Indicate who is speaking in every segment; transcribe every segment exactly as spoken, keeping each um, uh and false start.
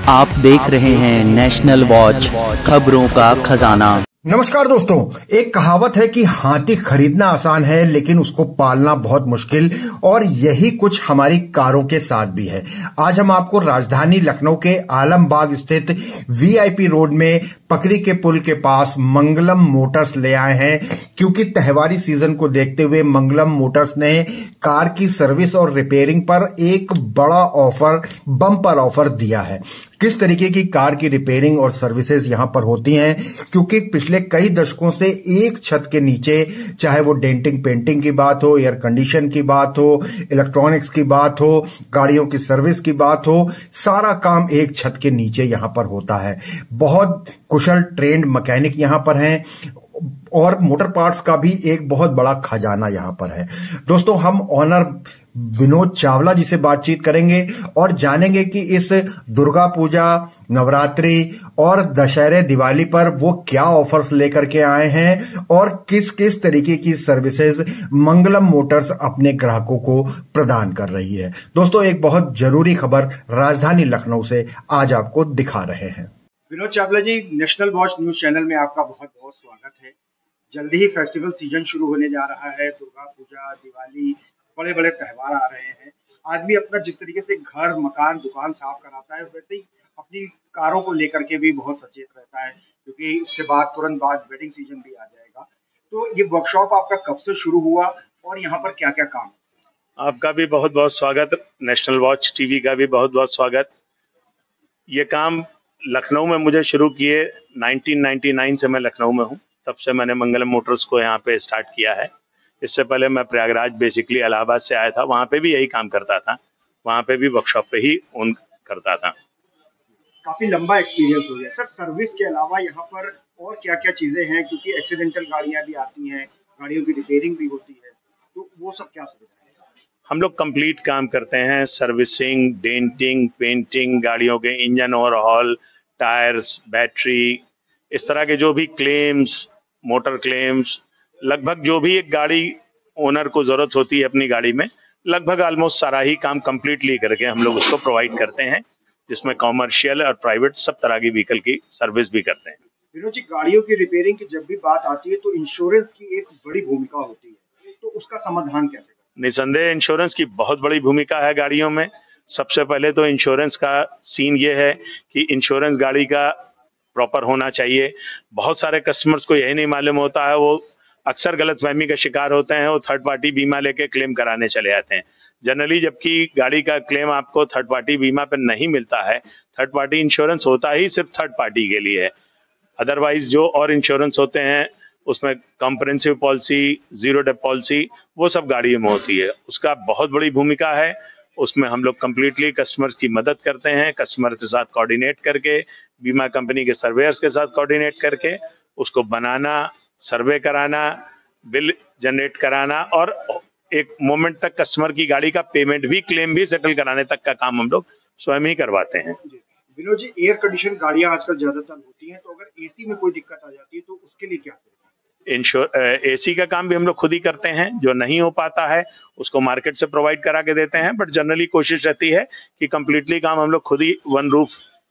Speaker 1: आप देख रहे हैं नेशनल वॉच, खबरों का खजाना।
Speaker 2: नमस्कार दोस्तों, एक कहावत है कि हाथी खरीदना आसान है लेकिन उसको पालना बहुत मुश्किल, और यही कुछ हमारी कारों के साथ भी है। आज हम आपको राजधानी लखनऊ के आलमबाग स्थित वीआईपी रोड में पकरी के पुल के पास मंगलम मोटर्स ले आए हैं, क्योंकि त्योहारी सीजन को देखते हुए मंगलम मोटर्स ने कार की सर्विस और रिपेयरिंग पर एक बड़ा ऑफर, बम्पर ऑफर दिया है। किस तरीके की कार की रिपेयरिंग और सर्विसेज यहां पर होती हैं, क्योंकि पिछले कई दशकों से एक छत के नीचे, चाहे वो डेंटिंग पेंटिंग की बात हो, एयर कंडीशन की बात हो, इलेक्ट्रॉनिक्स की बात हो, गाड़ियों की सर्विस की बात हो, सारा काम एक छत के नीचे यहां पर होता है। बहुत कुशल ट्रेंड मैकेनिक यहां पर हैं और मोटर पार्ट्स का भी एक बहुत बड़ा खजाना यहां पर है। दोस्तों, हम ऑनर विनोद चावला जी से बातचीत करेंगे और जानेंगे कि इस दुर्गा पूजा, नवरात्रि और दशहरे दिवाली पर वो क्या ऑफर्स लेकर के आए हैं और किस किस तरीके की सर्विसेज मंगलम मोटर्स अपने ग्राहकों को प्रदान कर रही है। दोस्तों, एक बहुत जरूरी खबर राजधानी लखनऊ से आज आपको दिखा रहे हैं।
Speaker 3: Vinod Chawla ji, national watch news channel में आपका बहुत बहुत स्वागत है। जल्दी ही फेस्टिवल सीजन शुरू होने जा रहा है। दुर्गा पूजा, दिवाली, बड़े बड़े त्योहार आ रहे हैं। आदमी अपना जिस तरीके से घर, मकान, दुकान साफ कराता है, वैसे ही अपनी कारों को लेकर के भी बहुत सचेत रहता है, क्योंकि इसके बाद तुरंत बाद वेडिंग सीजन भी आ जाएगा। तो ये वर्कशॉप आपका कब से शुरू हुआ और यहाँ पर क्या क्या काम?
Speaker 4: आपका भी बहुत बहुत स्वागत, नेशनल वॉच टीवी का भी बहुत बहुत स्वागत। ये काम लखनऊ में मुझे शुरू किए उन्नीस सौ निन्यानवे से मैं लखनऊ में हूँ। तब से मैंने मंगलम मोटर्स को यहाँ पे स्टार्ट किया है। इससे पहले मैं प्रयागराज, बेसिकली इलाहाबाद से आया था, वहाँ पे भी यही काम करता था। वहाँ पे भी वर्कशॉप पे ही ओन करता था।
Speaker 3: काफी लंबा एक्सपीरियंस हो गया सर। सर्विस के अलावा यहाँ पर और क्या क्या चीजें हैं, क्योंकि एक्सीडेंटल गाड़ियाँ भी आती हैं, गाड़ियों की रिपेयरिंग भी होती है, तो वो सब क्या सुविधा है?
Speaker 4: हम लोग कंप्लीट काम करते हैं, सर्विसिंग, डेंटिंग, पेंटिंग, गाड़ियों के इंजन ओवरहॉल, टायर्स, बैटरी, इस तरह के जो भी क्लेम्स, मोटर क्लेम्स, लगभग जो भी एक गाड़ी ओनर को जरूरत होती है अपनी गाड़ी में, लगभग ऑलमोस्ट सारा ही काम कंप्लीटली करके हम लोग उसको प्रोवाइड करते हैं, जिसमें कॉमर्शियल और प्राइवेट सब तरह की व्हीकल की सर्विस भी करते हैं।
Speaker 3: विनोद जी, गाड़ियों की रिपेयरिंग की जब भी बात आती है तो इंश्योरेंस की एक बड़ी भूमिका होती है, तो उसका समाधान कैसे?
Speaker 4: निसंदेह इंश्योरेंस की बहुत बड़ी भूमिका है गाड़ियों में। सबसे पहले तो इंश्योरेंस का सीन ये है कि इंश्योरेंस गाड़ी का प्रॉपर होना चाहिए। बहुत सारे कस्टमर्स को यही नहीं मालूम होता है, वो अक्सर गलतफहमी का शिकार होते हैं, वो थर्ड पार्टी बीमा लेके क्लेम कराने चले जाते हैं जनरली, जबकि गाड़ी का क्लेम आपको थर्ड पार्टी बीमा पर नहीं मिलता है। थर्ड पार्टी इंश्योरेंस होता ही सिर्फ थर्ड पार्टी के लिए है। अदरवाइज जो और इंश्योरेंस होते हैं उसमें comprehensive policy, zero dep policy, वो सब गाड़ियों में होती है। उसका बहुत बड़ी भूमिका है। उसमें हम लोग कम्प्लीटली कस्टमर की मदद करते हैं, कस्टमर के साथ कोऑर्डिनेट करके, बीमा कंपनी के सर्वेयर्स के साथ कोऑर्डिनेट करके उसको बनाना, सर्वे कराना, बिल जनरेट कराना और एक मोमेंट तक कस्टमर की गाड़ी का पेमेंट भी, क्लेम भी सेटल कराने तक का काम हम लोग स्वयं ही करवाते हैं।
Speaker 3: विनोद जी, एयर कंडीशन गाड़ियां आजकल ज्यादातर होती हैं, तो अगर एसी में कोई दिक्कत आ जाती है तो उसके लिए क्या करें?
Speaker 4: इंश्योर एसी का काम भी हम लोग खुद ही करते हैं। जो नहीं हो पाता है उसको मार्केट से प्रोवाइड करा के देते हैं, बट जनरली कोशिश रहती है कि कंप्लीटली काम हम लोग खुद ही वन रूफ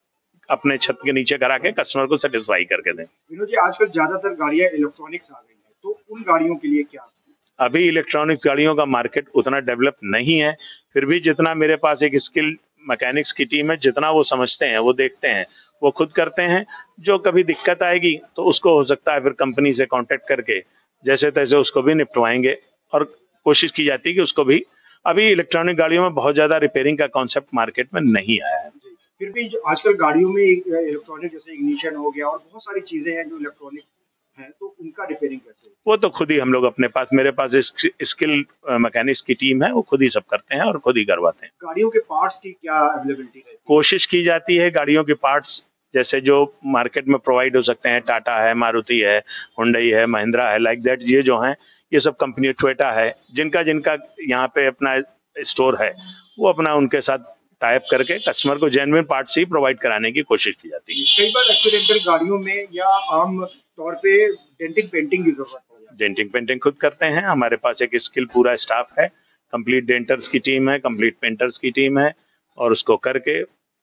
Speaker 4: अपने छत के नीचे करा के कस्टमर को सेटिस्फाई करके दें।
Speaker 3: विनोद जी, आजकल ज्यादातर गाड़ियां इलेक्ट्रॉनिक्स आ गई हैं, तो उन गाड़ियों के लिए क्या?
Speaker 4: अभी इलेक्ट्रॉनिक्स गाड़ियों का मार्केट उतना डेवलप नहीं है, फिर भी जितना मेरे पास एक स्किल मैकेनिक्स की टीम है, जितना वो समझते हैं, वो देखते हैं, वो खुद करते हैं। जो कभी दिक्कत आएगी तो उसको हो सकता है फिर कंपनी से कांटेक्ट करके जैसे तैसे उसको भी निपटवाएंगे, और कोशिश की जाती है कि उसको भी। अभी इलेक्ट्रॉनिक गाड़ियों में बहुत ज्यादा रिपेयरिंग का कॉन्सेप्ट मार्केट में नहीं आया है।
Speaker 3: फिर भी जो आजकल गाड़ियों में इलेक्ट्रॉनिक, जैसे इग्निशन हो गया और बहुत सारी चीजें हैं जो इलेक्ट्रॉनिक है, तो उनका रिपेयरिंग कैसे?
Speaker 4: वो तो खुद ही हम लोग अपने पास, मेरे पास स्किल मैकेनिक्स की टीम है, वो खुद ही सब करते हैं और खुद ही करवाते हैं।
Speaker 3: गाड़ियों के पार्ट्स की क्या अवेलेबिलिटी है?
Speaker 4: कोशिश की जाती है गाड़ियों के पार्ट्स जैसे जो मार्केट में प्रोवाइड हो सकते हैं, टाटा है, मारुति है, हुंडई है, महिंद्रा है, लाइक दैट, ये जो हैं ये सब कंपनी, टोयोटा है, जिनका जिनका यहाँ पे अपना स्टोर है, वो अपना उनके साथ टाइप करके कस्टमर को जेन्युइन पार्ट्स ही प्रोवाइड कराने की कोशिश की जाती है।
Speaker 3: कई बार एक्सीडेंटल गाड़ियों में या आम तौर पे डेंटिंग पेंटिंग की जरूरत हो जाती है।
Speaker 4: डेंटिंग पेंटिंग खुद करते हैं, हमारे पास एक स्किल पूरा स्टाफ है, कंप्लीट डेंटर्स की टीम है, कंप्लीट पेंटर्स की टीम है, और उसको करके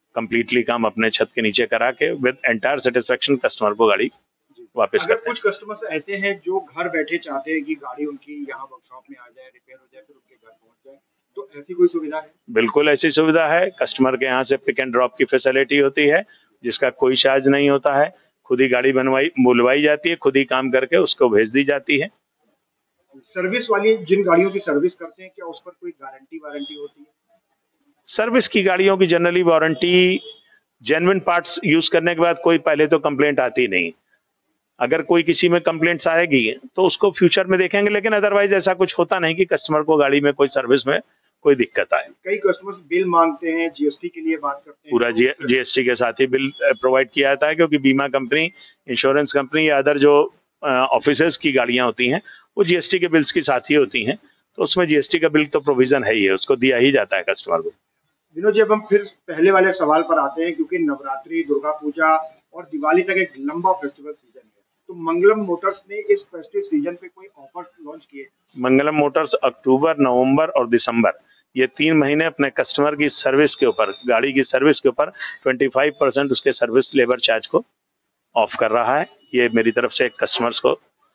Speaker 4: कंप्लीटली काम अपने छत के नीचे करा के विद एंटायर सेटिस्फेक्शन कस्टमर को गाड़ी वापस
Speaker 3: अगर
Speaker 4: करते हैं।
Speaker 3: कुछ कस्टमर्स ऐसे हैं जो घर बैठे चाहते हैं कि गाड़ी उनकी यहाँ वर्कशॉप में आ जाए, रिपेयर हो जाए, फिर उनके घर पहुंच जाए, तो ऐसी कोई सुविधा है?
Speaker 4: बिल्कुल ऐसी सुविधा है। कस्टमर के यहाँ से पिक एंड ड्रॉप की फैसिलिटी होती है, जिसका कोई चार्ज नहीं होता है। खुद ही गाड़ी बनवाई बुलवाई जाती है, खुद ही काम करके उसको भेज दी जाती है।
Speaker 3: सर्विस वाली जिन गाड़ियों की सर्विस करते हैं, क्या उस पर कोई गारंटी वारंटी होती है?
Speaker 4: सर्विस की गाड़ियों की generally warranty, genuine parts use करने के बाद कोई पहले तो कंप्लेंट आती नहीं। अगर कोई किसी में कंप्लेंट्स आएगी तो उसको फ्यूचर में देखेंगे, लेकिन अदरवाइज ऐसा कुछ होता नहीं कि कस्टमर को गाड़ी में कोई सर्विस में कोई दिक्कत आए।
Speaker 3: कई कस्टमर्स बिल मांगते हैं, जीएसटी के लिए बात करते हैं,
Speaker 4: पूरा जीएसटी के साथ ही बिल प्रोवाइड किया जाता है, क्योंकि बीमा कंपनी, इंश्योरेंस कंपनी या अदर जो ऑफिसर्स की गाड़ियां होती हैं वो जीएसटी के बिल्स की साथ ही होती हैं, तो उसमें जीएसटी का बिल तो प्रोविजन है ही है, उसको दिया ही जाता है कस्टमर को।
Speaker 3: विनोद जी, अब हम फिर पहले वाले सवाल पर आते हैं, क्योंकि नवरात्रि, दुर्गा पूजा और दिवाली तक एक लंबा फेस्टिवल सीजन है, तो मंगलम मोटर्स ने इस फेस्टिव सीजन पे कोई ऑफर्स लॉन्च किए?
Speaker 4: मंगलम मोटर्स अक्टूबर, नवंबर और दिसंबर ये तीन महीने अपने कस्टमर की सर्विस के ऊपर, गाड़ी की सर्विस के ऊपर पच्चीस परसेंट उसके सर्विस लेबर चार्ज को ऑफ कर रहा है। ये मेरी तरफ से कस्टमर्स को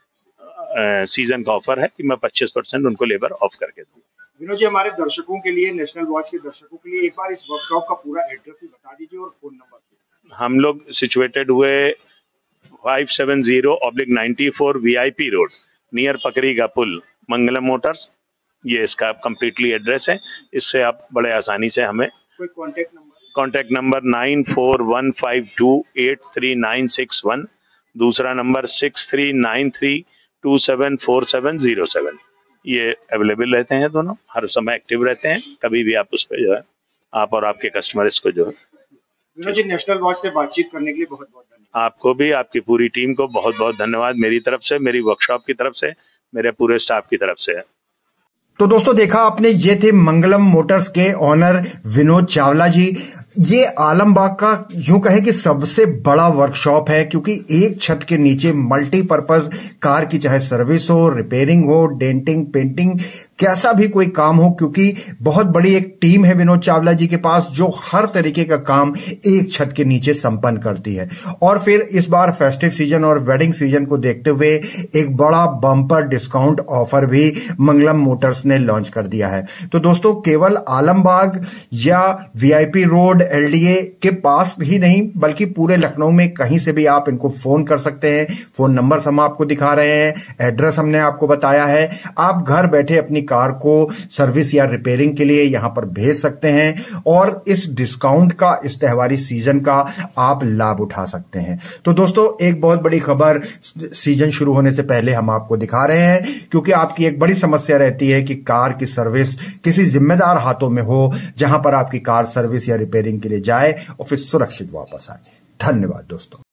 Speaker 4: सीजन का ऑफर है कि मैं पच्चीस परसेंट उनको लेबर ऑफ करके दूंगा।
Speaker 3: विनोद जी, हमारे दर्शकों के लिए, नेशनल वॉच के दर्शकों के लिए एक बार इस वर्कशॉप का पूरा एड्रेस भी बता दीजिए और फोन नंबर।
Speaker 4: हम लोग सिचुएटेड हुए five seven zero oblique ninety four VIP road near Pakri का पुल, मंगलम मोटर्स, ये इसका कंप्लीटली एड्रेस है। इससे आप बड़े आसानी से हमें
Speaker 3: कोई contact number?
Speaker 4: Contact number nine four one five two eight three nine six one, दूसरा नंबर six three nine three two seven four seven zero seven. ये अवेलेबल रहते हैं, दोनों हर समय एक्टिव रहते हैं, कभी भी आप उस पर जो है आप और आपके कस्टमर इसको जो है।
Speaker 3: विनोद जी, नेशनल वॉच से बातचीत करने के लिए बहुत बहुत धन्यवाद।
Speaker 4: आपको भी, आपकी पूरी टीम को बहुत बहुत धन्यवाद मेरी तरफ से, मेरी वर्कशॉप की तरफ से, मेरे पूरे स्टाफ की तरफ से।
Speaker 2: तो दोस्तों, देखा आपने, ये थे मंगलम मोटर्स के ऑनर विनोद चावला जी। ये आलमबाग का यूं कहे कि सबसे बड़ा वर्कशॉप है, क्योंकि एक छत के नीचे मल्टीपर्पज कार की चाहे सर्विस हो, रिपेयरिंग हो, डेंटिंग, पेंटिंग, कैसा भी कोई काम हो, क्योंकि बहुत बड़ी एक टीम है विनोद चावला जी के पास जो हर तरीके का काम एक छत के नीचे संपन्न करती है। और फिर इस बार फेस्टिव सीजन और वेडिंग सीजन को देखते हुए एक बड़ा बम्पर डिस्काउंट ऑफर भी मंगलम मोटर्स ने लॉन्च कर दिया है। तो दोस्तों, केवल आलमबाग या वीआईपी रोड एलडीए के पास ही नहीं, बल्कि पूरे लखनऊ में कहीं से भी आप इनको फोन कर सकते हैं। फोन नंबर हम आपको दिखा रहे हैं, एड्रेस हमने आपको बताया है। आप घर बैठे अपनी कार को सर्विस या रिपेयरिंग के लिए यहां पर भेज सकते हैं और इस डिस्काउंट का, इस त्योहारी सीजन का आप लाभ उठा सकते हैं। तो दोस्तों, एक बहुत बड़ी खबर सीजन शुरू होने से पहले हम आपको दिखा रहे हैं, क्योंकि आपकी एक बड़ी समस्या रहती है कि कार की सर्विस किसी जिम्मेदार हाथों में हो, जहां पर आपकी कार सर्विस या रिपेयरिंग के लिए जाए और फिर सुरक्षित वापस आए। धन्यवाद दोस्तों।